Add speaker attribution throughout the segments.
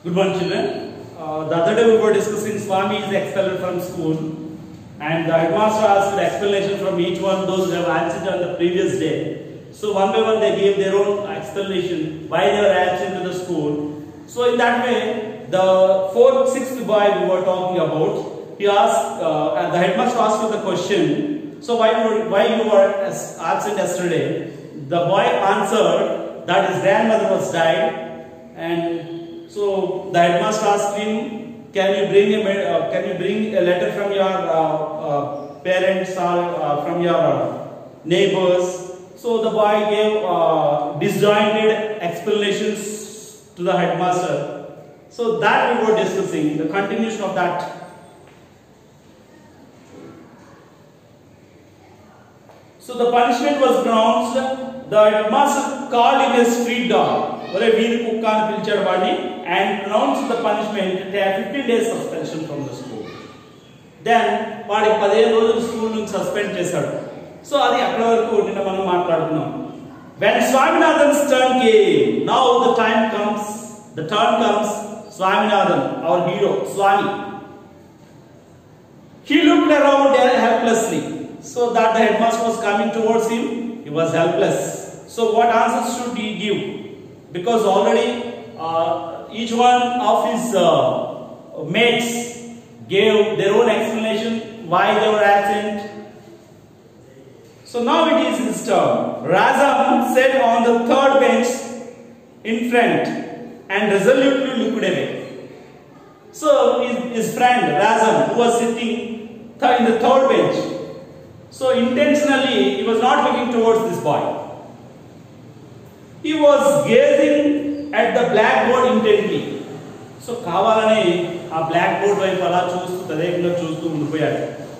Speaker 1: Good morning, children. The other day we were discussing Swami is expelled from school, and the headmaster asked the explanation from each one those who have answered on the previous day. So one by one they gave their own explanation why they were absent to the school. So in that way, the sixth boy we were talking about, he asked, the headmaster asked him the question. So why you were absent yesterday? The boy answered that his grandmother was died, and so the headmaster asked him, "Can you bring a letter from your parents or from your neighbors?" So the boy gave disjointed explanations to the headmaster. So that we were discussing, the continuation of that. So the punishment was pronounced. The headmaster called him a street dog, and pronounced the punishment to have 15 days suspension from the school. Then, వాడికి 15 రోజులు school నుంచి suspend చేశాడు. So అది అక్కడ వరకు నిన్న మనం మాట్లాడుకున్నాం. When Swaminathan's turn came, now the turn comes Swaminathan, our hero, Swami. He looked around helplessly. So that the headmaster was coming towards him, he was helpless. So what answers should he give? Because already each one of his mates gave their own explanation why they were absent. So now it is his turn. Razam sat on the third bench in front and resolutely looked away. So his friend Razam, who was sitting in the third bench, so intentionally he was not looking towards this boy. He was gazing at the blackboard intently. So kavalane aa blackboard వైపు అలా చూస్తూ తదేకంగా చూస్తూ ఉండిపోయాడు.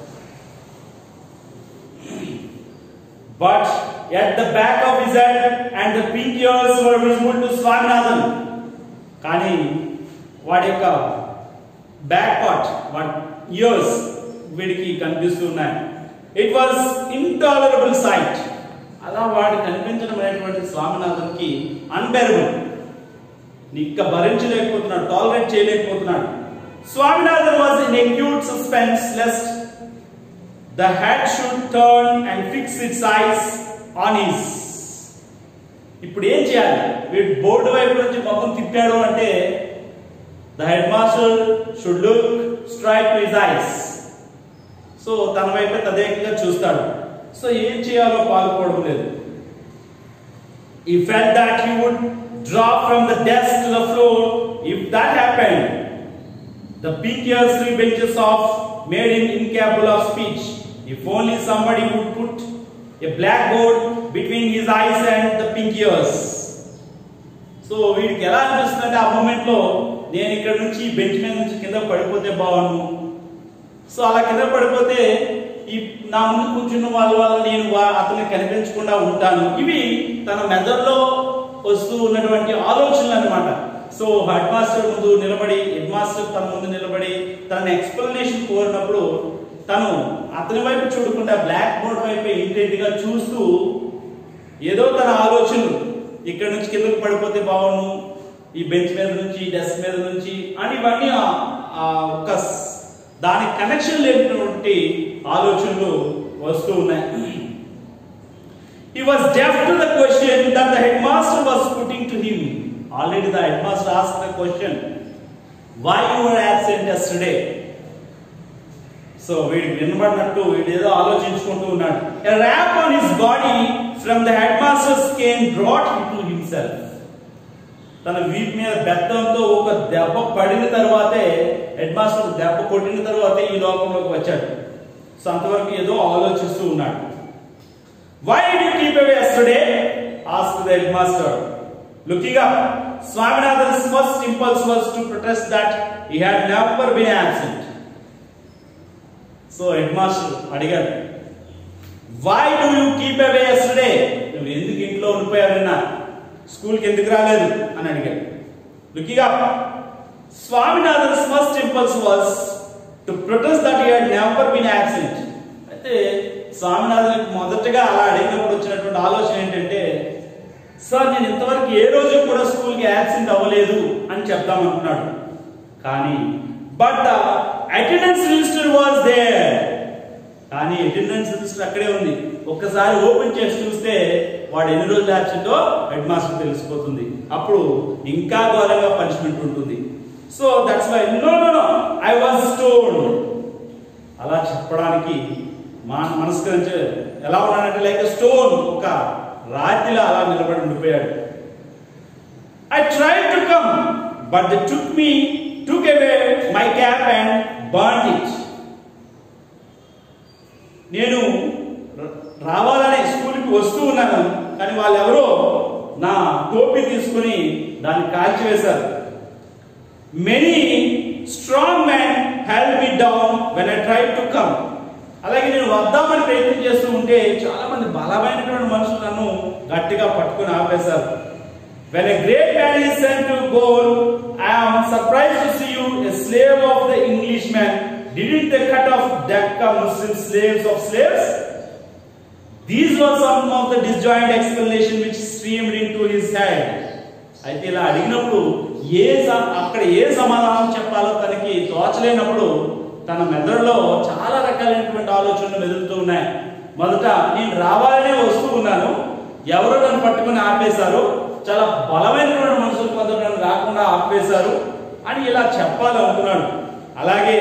Speaker 1: But at the back of his head and the pink ears were visible to Swaminathan. కానీ వాడి యొక్క back part వాడి ఇయర్స్ వీడికి కనిపిస్తూ ఉన్నాయి. It was intolerable sight. అలా వాడు కనిపించడం అనేటువంటి స్వామినాథన్కి అన్బెరబుల్. ఇంకా భరించలేకపోతున్నాడు, టాలరేట్ చేయలేకపోతున్నాడు. Swaminathan was in acute suspense lest the head should turn and fix its eyes on his. ఇప్పుడు ఏం చేయాలి? వీడు బోర్డు వైపు నుంచి ముఖం తిప్పాడు అంటే the headmaster should look straight to his eyes. So తన వైపు తదేకంగా చూస్తాడు. సో ఏం చేయాలో పాల్పోవడం లేదు. He felt that he would drop from the desk to the floor. If that happened, the pink ears 3 benches off made him incapable of speech. If only somebody would put a blackboard between his eyes and the pink ears. So వీడికి ఎలా అనిపిస్తుందంటే ఆ moment లో నేను ఇక్కడ నుంచి bench మీద నుంచి కింద పడిపోతే బాగుండు. సో అలా కింద పడిపోతే ఈ నా ముందు కూర్చున్న వాళ్ళ నేను అతన్ని కనిపించకుండా ఉంటాను. ఇవి తన మెదడులో వస్తూ ఉన్నటువంటి ఆలోచనలు అన్నమాట. సో హెడ్ మాస్టర్ ముందు నిలబడి తన ముందు నిలబడి తన ఎక్స్ప్లెనేషన్ కోరినప్పుడు తను అతని వైపు చూడకుండా బ్లాక్ బోర్డ్ వైపు ఇంటెంట్ గా చూస్తూ ఏదో తన ఆలోచనలు ఇక్కడ నుంచి కిందకు పడిపోతే బాగుండు, ఈ బెంచ్ మీద నుంచి డెస్క్ మీద నుంచి అని ఇవన్నీ ఒక దానికి కనెక్షన్ లేనటువంటి ఆలోచనలు వస్తూ ఉన్నాయి. He was deaf to the question that the headmaster was putting to him. Already the headmaster asked the question, why you were absent yesterday? So వీడికి వినబడినట్టు వీడేదో ఆలోచించుకుంటూ ఉన్నాడు. A rap on his body from the headmaster's cane brought him to himself. తన వీపు మీద బెత్తంతో ఒక దెబ్బ పడిన తర్వాతే హెడ్ మాస్టర్ దెబ్బ కొట్టిన తర్వాతే ఈ లోకంలోకి వచ్చాడు. సో అంతవరకు ఏదో ఆలోచిస్తూ ఉన్నాడు. Why did you keep away yesterday? asked the headmaster. Looking up, Swaminathan's first impulse was to protest that he had never been absent. So headmaster అడిగాడు, why do you keep away yesterday? నువ్వు ఎందుకు ఇంట్లో ఉండిపోయావు నిన్న, స్కూల్కి ఎందుకు రాలేదు అని అడిగాడు. Looking up, Swaminathan's first impulse was to protest that he had never been absent. అయితే స్వామినాథన్ మొదటగా అలా అడిగినప్పుడు వచ్చినటువంటి ఆలోచన ఏంటంటే సార్ నేను ఇంతవరకు ఏ రోజు కూడా స్కూల్కి యాబ్సెంట్ అవ్వలేదు అని చెప్దామనుకున్నాడు. కానీ but the attendance register was there. కానీ అటెండెన్స్ రిజిస్టర్ అక్కడే ఉంది. ఒక్కసారి ఓపెన్ చేసి చూస్తే వాడు ఎన్ని రోజులు యాబ్సెంటో హెడ్ మాస్టర్ తెలిసిపోతుంది. అప్పుడు ఇంకా ఘోరంగా పనిష్మెంట్ ఉంటుంది. So that's why no I was stoned. అలా చెప్పడానికి మనస్కరించే ఎలా ఉన్నాడంటే లైక్ స్టోన్, ఒక రాతిలా అలా నిలబడి ఉండిపోయాడు. I tried to come but they took away my cap and burned it. నేను రావాలనే స్కూల్కి వస్తూ ఉన్నాను, కానీ వాళ్ళు ఎవరో నా టోపీ తీసుకుని దాన్ని కాల్చివేశారు. Many strong men held me down when I tried to come. అలాగే నేను వద్దామని ప్రయత్నం చేస్తూ ఉంటే చాలా మంది బలమైనటువంటి మనుషులు నన్ను గట్టిగా పట్టుకుని ఆపేశారు. When a great man is sent to goal, I am surprised to see you, a slave of the Englishman. Didn't they cut off Dhaka Muslim slaves of slaves? These were some of the disjoint explanation which streamed into his head. అయితే ఇలా అడిగినప్పుడు అక్కడ ఏ సమాధానం చెప్పాలో తనకి తోచలేనప్పుడు తన మెదడులో చాలా రకాలైనటువంటి ఆలోచనలు మెదులుతూ ఉన్నాయి. మొదట నేను రావాలనే వస్తూ ఉన్నాను, ఎవరో నన్ను పట్టుకుని ఆపేశారు, చాలా బలమైనటువంటి మనుషులు కొందరు నన్ను రాకుండా ఆపేశారు అని ఇలా చెప్పాలనుకున్నాడు. అలాగే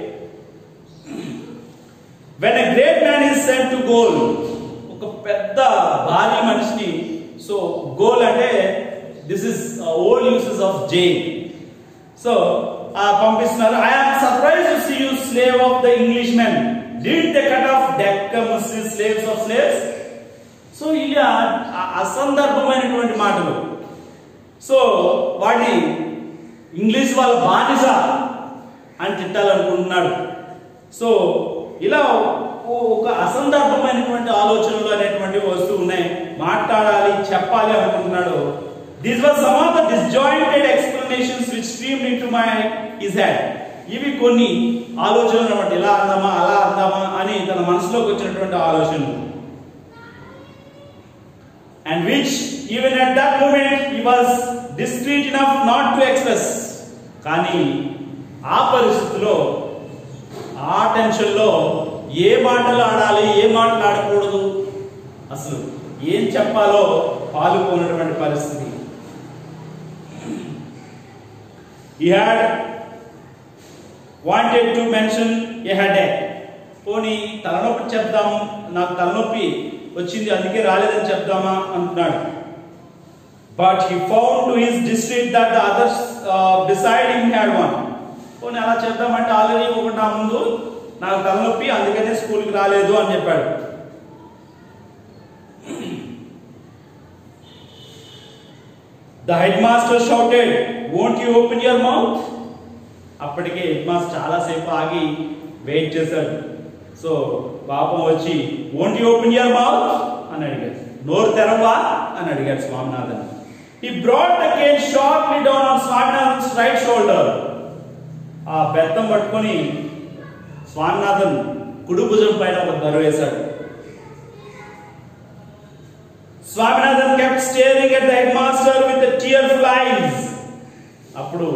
Speaker 1: when a great man is sent to goal, ఒక పెద్ద భారీ మనిషిని, సో గోల్ అంటే this is old uses of jail, so పంపిస్తున్నారు. I am surprised to see you, slave of the Englishmen. Did they cut off Dhaka Muslim slaves of slaves? So ఇలా అసందర్భమైనటువంటి మాటలు. So వాడిని ఇంగ్లీష్ వాళ్ళ బానిస అని తిట్టాలనుకుంటున్నాడు. So ఇలా ఒక అసందర్భమైనటువంటి ఆలోచనలు అనేటువంటివి వస్తూ ఉన్నాయి. మాట్లాడాలి, చెప్పాలి అనుకుంటున్నాడు. These were some of the disjointed explanations which streamed into his head. ఇవి కొన్ని ఆలోచనలు అన్నమాట. ఇలా అందామా అలా అందామా అని తన మనసులోకి వచ్చినటువంటి ఆలోచనలు. And which even at that moment he was discreet enough not to express. కానీ ఆ పరిస్థితిలో, ఆ టెన్షన్లో ఏ మాటలు ఆడాలి, ఏ మాటలు ఆడకూడదు, అసలు ఏం చెప్పాలో పాలుపోయినటువంటి పరిస్థితి. He had wanted to mention a headache. పోనీ తలనొప్పి చెప్దాము, నాకు తలనొప్పి వచ్చింది అందుకే రాలేదని చెప్దామా అంటున్నాడు. But he found to his distress that the others beside him had one. పోనీ అలా చెప్దామంటే ఆల్రెడీ ఒకటి నా ముందు నాకు తలనొప్పి అందుకనే స్కూల్కి రాలేదు అని చెప్పాడు. The headmaster shouted, "Won't you open your mouth?" అప్పటికే హెడ్ మాస్టర్ చాలా సేపు ఆగి వెయిట్ చేశాడు. సో పాపం వచ్చి "Won't you open your mouth?" అని అడిగాడు. నోరు తెరవా అని అడిగాడు Swaminathan. He brought the cane sharply down on Swaminathan's right shoulder. ఆ బెత్తం పట్టుకొని స్వామినాథన్ కుడి భుజం పైన ఒక దరు వేశాడు. Swaminathan kept staring at the headmaster with the tearful eyes. అప్పుడు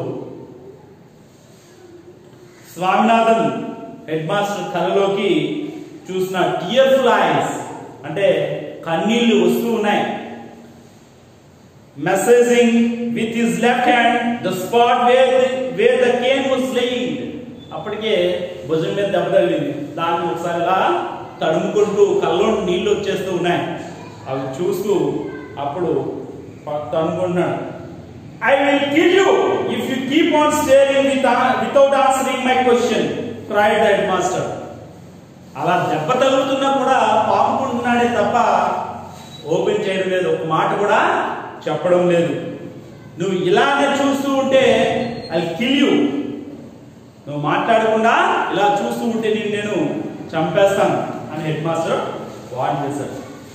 Speaker 1: స్వామినాథన్ హెడ్ మాస్టర్ కళ్ళలోకి చూసిన టీయర్ఫుల్ ఐస్ అంటే కన్నీళ్లు వస్తూ ఉన్నాయి. Massaging with his left hand the spot where the cane was laid. అప్పటికే భుజం మీద దెబ్బ తగిలింది. దాన్ని ఒకసారి ఇలా తడుముకుంటూ కళ్ళలో నీళ్లు వచ్చేస్తూ ఉన్నాయి. అవి చూస్తూ అప్పుడు తడుముకుంటున్నాడు. I will kill you if you keep on staring without answering my question, cried the headmaster. అలా దెబ్బ తగులుతున్నా కూడా పాపుకుంటున్నాడే తప్ప ఓపెన్ చేయడం లేదు, ఒక మాట కూడా చెప్పడం లేదు. నువ్వు ఇలానే చూస్తూ ఉంటే ఐ విల్ కిల్ యూ. నువ్వు మాట్లాడకుండా ఇలా చూస్తూ ఉంటే నేను చంపేస్తాను అని హెడ్ మాస్టర్ వార్న్ చేశాడు.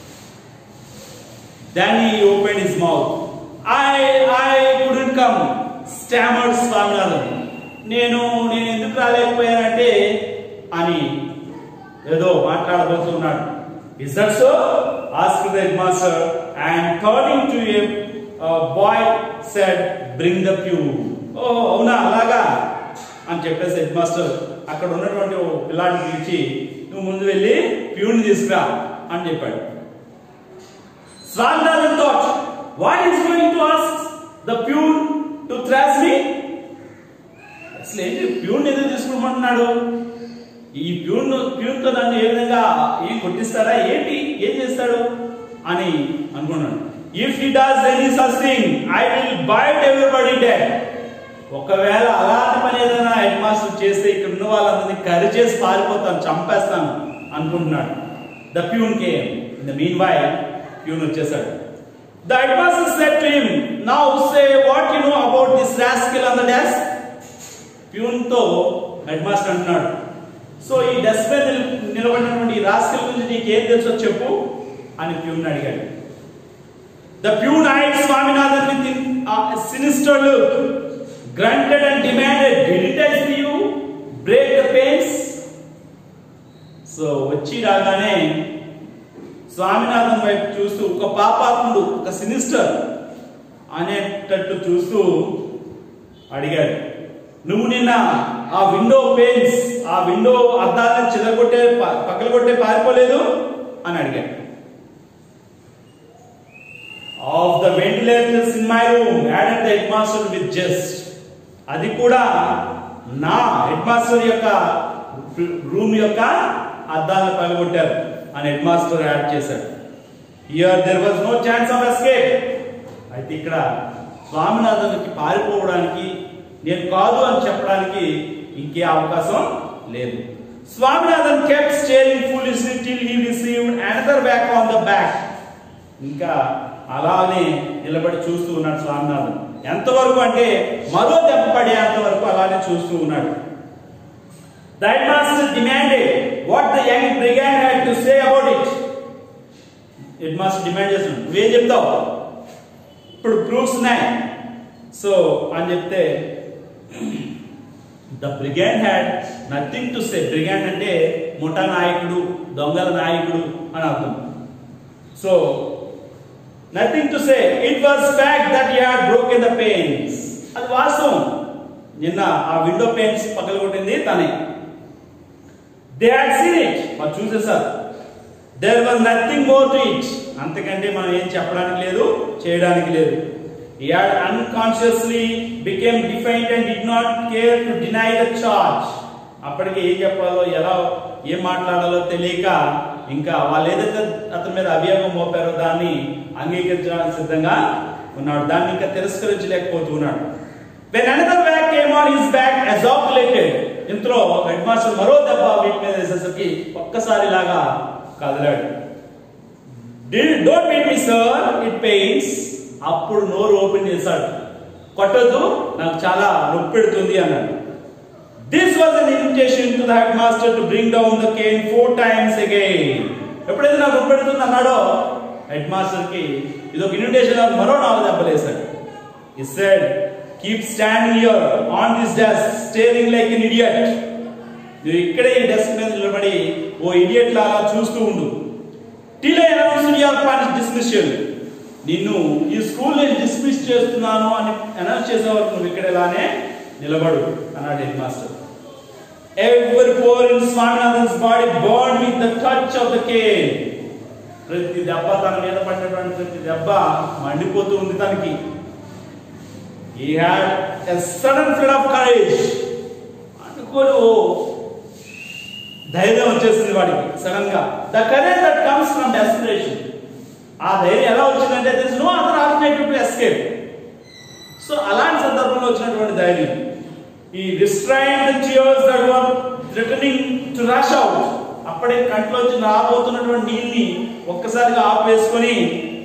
Speaker 1: Then he opened his mouth. I couldn't come, stammered Swaminathan. నేను ఎందుకు రాలేకపోయానంటే అని ఏదో మాట్లాడబోతున్నాడు. Is that so? asked the headmaster and turning to a boy said, bring the pew. Oh, అవునా అలాగా అని చెప్పేసి హెడ్ మాస్టర్ అక్కడ ఉన్నటువంటి ఓ పిల్లాడిని పిలిచి నువ్వు ముందు వెళ్ళి ప్యూన్ తీసుకురా అని చెప్పాడు. Swaminathan thought, why is going to ask the pew to thrash me? అసలు ఏంటి ప్యూన్ ఎందుకు తీసుకురమంటున్నాడు? ఈ ప్యూన్తో నన్ను ఏ విధంగా కొట్టిస్తాడా ఏంటి, ఏం చేస్తాడు అని అనుకున్నాడు. If he does any such thing I will bite everybody dead. ఒకవేళ అలాంటి పని ఏదైనా హెడ్ మాస్టర్ చేస్తే ఇక్కడ ఉన్న వాళ్ళందరినీ కరి చేసి పారిపోతాను, చంపేస్తాను అనుకుంటున్నాడు. The peon came. In the meanwhile peon వచ్చేసాడు. The headmaster said to him, now say what you know about this rascal on the desk. Peon తో హెడ్ మాస్టర్ అంటున్నాడు, సో ఈ డెస్క్ మీద నిలబడినటువంటి ఈ రాస్కెల్ గురించి నీకు ఏం తెలుసో చెప్పు అని ప్యూన్ అడిగాడు. The pewn eyed Swaminathan with a sinister look, grunted and demanded, didn't I see you break the panes? So వచ్చి రాగానే స్వామినాథన్ వైపు చూస్తూ ఒక పాపాత్ముడు, ఒక సినిస్టర్ అనేటట్టు చూస్తూ అడిగాడు, నువ్వు నిన్న ఆ విండో పెయిన్స్, ఆ విండో అద్దాలను చిదగొట్టే పగలగొట్టే పారిపోలేదు అని అడిగాడు. Of the ventilators in my room, added the headmaster with jest. అది కూడా నా హెడ్ మాస్టర్ యొక్క రూమ్ యొక్క అద్దాలను పగలగొట్టారు అని హెడ్ మాస్టర్ యాడ్ చేశాడు. Here there was no chance of escape. అయితే ఇక్కడ స్వామినాథన్కి పారిపోవడానికి, నేను కాదు అని చెప్పడానికి ఇంకే అవకాశం లేదు. Swaminathan kept staring foolishly till he received another whack on the back. ఇంకా అలానే నిలబడి చూస్తూ ఉన్నాడు స్వామినాథన్. ఎంతవరకు అంటే మరో దెబ్బ పడేంత వరకు అలానే చూస్తూ ఉన్నాడు. The headmaster demanded what the young brigand had to say about it. Headmaster demand చేస్తున్నాడు, నువ్వేం చెప్తావు, ఇప్పుడు ప్రూఫ్స్ ఉన్నాయి సో అని చెప్తే the brigand had nothing to say. Brigand అంటే ముఠా నాయకుడు, దొంగల నాయకుడు అని అర్థం. So nothing to say. It was fact that he had broken the panes. అది వాస్తవం, నిన్న ఆ విండో పెయిన్స్ పగలగొట్టింది తనే. They had seen it, వాళ్ళు చూసేసారు. There was nothing more to it. అంతకంటే మనం ఏం చెప్పడానికి లేదు, చేయడానికి లేదు. He had unconsciously became defiant and did not care to deny the charge. అప్పటికి ఏం చెప్పాలో, ఎలా ఏం మాట్లాడాలో తెలియక ఇంకా వాళ్ళు ఏదైతే అతని మీద అభియోగం మోపారో దాన్ని అంగీకరించడానికి సిద్ధంగా ఉన్నాడు, దాన్ని ఇంకా తిరస్కరించలేకపోతున్నాడు. When another whack came on his back, ejaculated. ఇంతలో హెడ్ మాస్టర్ మరో దెబ్బ వీటి మీద వేసేసరికి ఒక్కసారి లాగా కదలాడు. Don't beat me sir, it pains. అప్పుడు నోరు ఓపెన్ చేశాడు, కొట్టొద్దు నాకు చాలా నొప్పి పెడుతుంది అన్నాడు. This was an invitation to the headmaster to bring down the cane 4 times again. ఎప్పుడైతే నాకు నొప్పి పెడుతుంది అన్నాడో హెడ్ మాస్టర్ కి ఇది ఒక ఇన్విటేషన్, మరో 4 దెబ్బలు వేశాడు. He said, keep standing here on this desk staring like an idiot. నువ్వు ఇక్కడే ఈ డెస్క్ మీద నిలబడి ఓ ఇడియట్ లాగా చూస్తూ ఉండు. Till I announce your dismissal. నిన్ను ఈ స్కూల్ నేను డిస్మిస్ చేస్తున్నాను అని అనౌన్స్ చేసే వరకు నువ్వు ఇక్కడ ఇలానే నిలబడు అన్నాడు headmaster. Every pore in Swaminathan's body burned with the touch of the cane. ప్రతి దెబ్బ తన మీద పడినటువంటి ప్రతి దెబ్బ మండిపోతూ ఉంది తనకి. He had a sudden flood of courage. అనుకోడు ధైర్యం వచ్చేసింది వాడికి సడన్ గా. The courage that comes from desperation. ఆ ధైర్యం ఎలా వచ్చిందంటే there is no other alternative to escape. So అలాంటి సందర్భంలో వచ్చినటువంటి ధైర్యం. He restrained the tears that were threatening to rush out. అప్పుడే కంట్లోంచి రాబోతున్నటువంటి నీళ్ళని ఒక్కసారిగా ఆపేసుకొని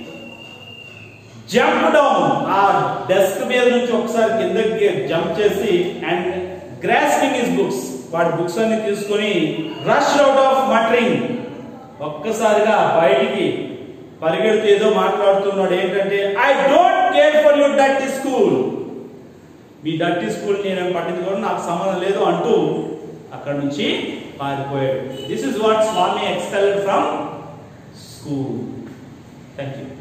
Speaker 1: జంప్ డౌన్, ఆ డెస్క్ మీద నుంచి ఒకసారి కిందకి జంప్ చేసి అండ్ గ్రాస్పింగ్ హిస్ బుక్స్, వాడి బుక్స్ అన్ని తీసుకొని రష్ అవుట్ ఆఫ్ మటరింగ్, ఒక్కసారిగా బయటికి పరిగెడుతూ ఏదో మాట్లాడుతున్నాడు. ఏంటంటే I don't care for your dirty school, మీ డర్టీ స్కూల్ నేను పట్టించుకోవడం నాకు సంబంధం లేదు అంటూ అక్కడ నుంచి పారిపోయాడు. This is what Swami expelled from school. Thank you.